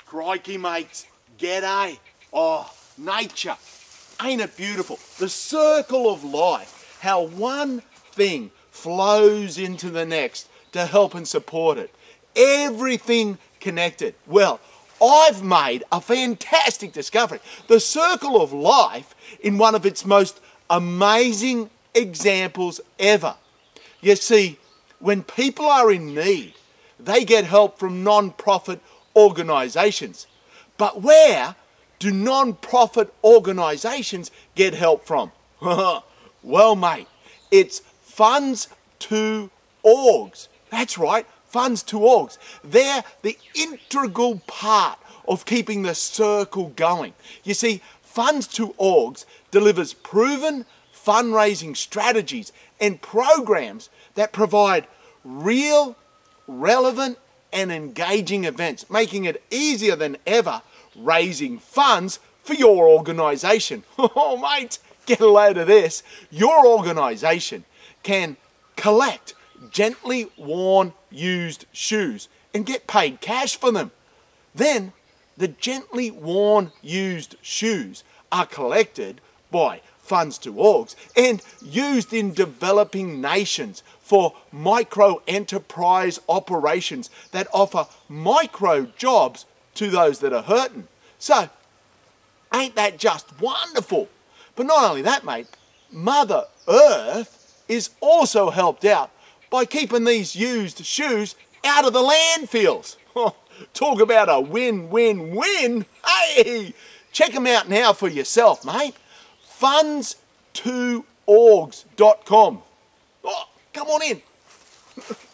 Crikey, mates. G'day. Oh, nature. Ain't it beautiful? The circle of life. How one thing flows into the next to help and support it. Everything connected. Well, I've made a fantastic discovery. The circle of life in one of its most amazing examples ever. You see, when people are in need, they get help from non-profit organisations. But where do non-profit organisations get help from? Well, mate, it's funds to orgs. That's right, funds to orgs. They're the integral part of keeping the circle going. You see, funds to orgs delivers proven fundraising strategies and programs that provide real, relevant and engaging events, making it easier than ever raising funds for your organisation. Oh mate, get a load of this. Your organisation can collect gently worn used shoes and get paid cash for them. Then the gently worn used shoes are collected by funds to orgs and used in developing nations for micro enterprise operations that offer micro jobs to those that are hurting. So, ain't that just wonderful? But not only that, mate, Mother Earth is also helped out by keeping these used shoes out of the landfills. Talk about a win-win-win. Hey, check them out now for yourself, mate. Funds2orgs.com. Oh, come on in.